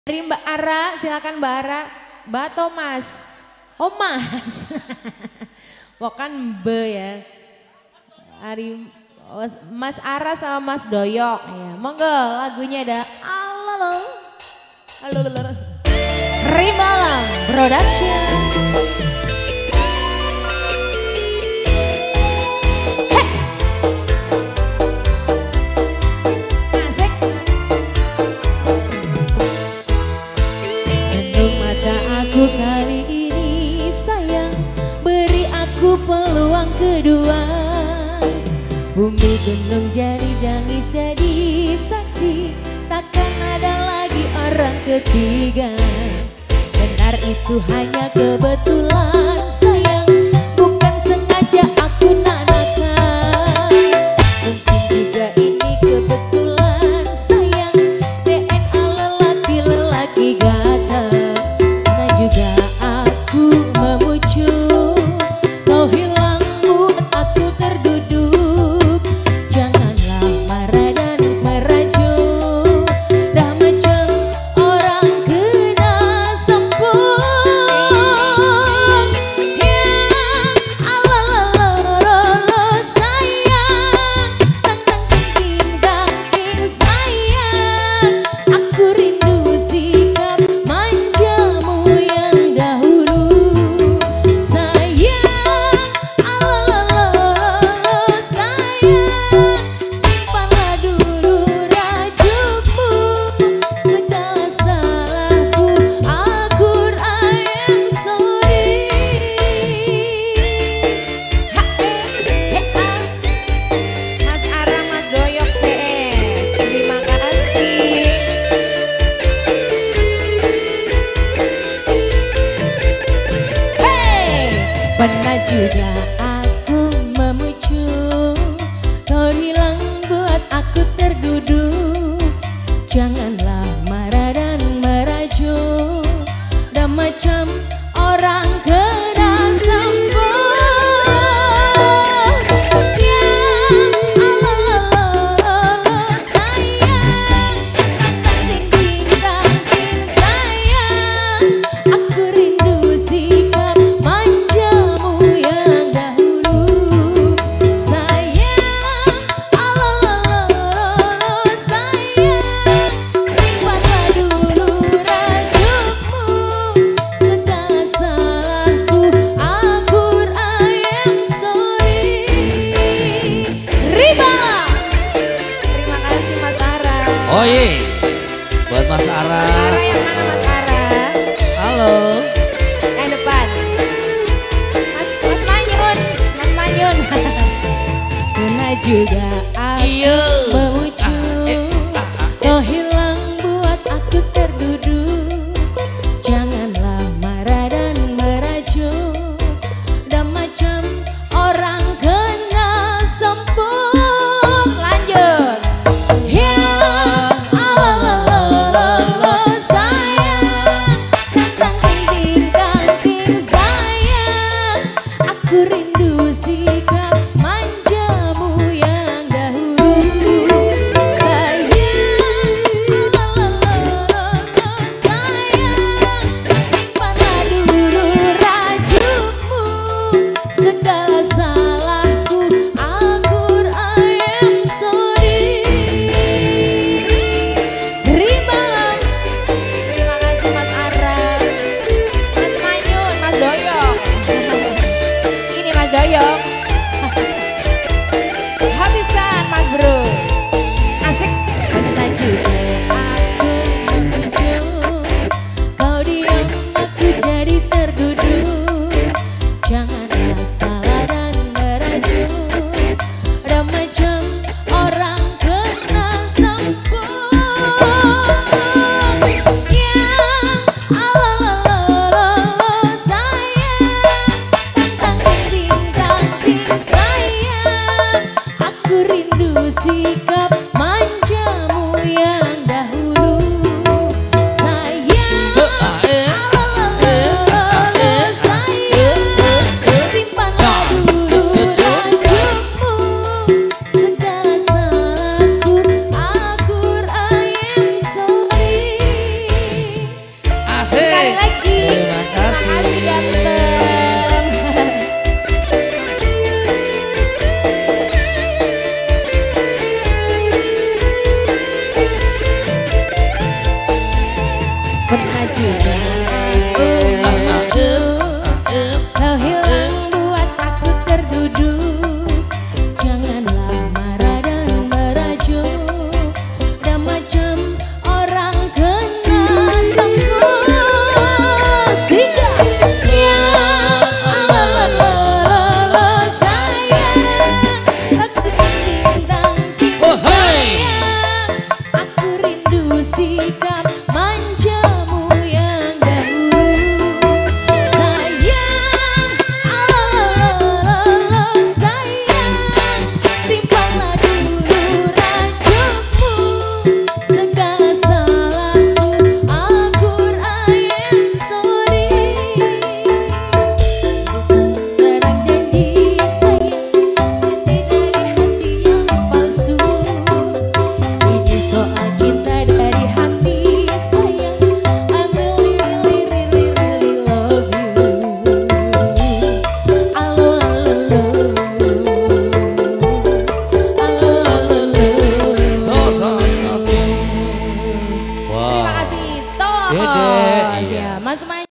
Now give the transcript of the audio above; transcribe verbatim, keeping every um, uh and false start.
Dari Mbak Ara, silakan Mbak Ara. Mbak atau Mas? Oh Mas. Bukan Mbe ya. Ari, Mas Ara sama Mas Doyok. Ya, monggo lagunya ada Alalo. Alalo. Rimalang Production. Aku kali ini sayang, beri aku peluang kedua. Bumi gunung jari langit jadi saksi, takkan ada lagi orang ketiga. Benar itu hanya kebetulan sayang, bukan sengaja aku nanakan. Mungkin juga ini kebetulan sayang, D N A lelaki-lelaki ganteng. Juga aku memujuk, kau hilang buat aku terduduk. Janganlah marah dan merajuk, dah macam orang kena semput. Yang alalalala sayang, tentang tentang sayang, aku rindu sikap manjamu yang dahulu. Sayang, alalalala sayang, simpanlah dulu rajukmu. Segala salahku akur ayang sorry. Mas Ara, Mas Doyok C S, terima kasih. Pernah juga aku memujuk, kau hilang buat aku terduduk. Janganlah marah dan merajuk, dah macam orang kena semput. Yang alalalala sayang, tentang sayang, aku rindu sikap manjamu yang kasih. Sekali lagi. Terima kasih. Terima kasih ganteng. Pernah juga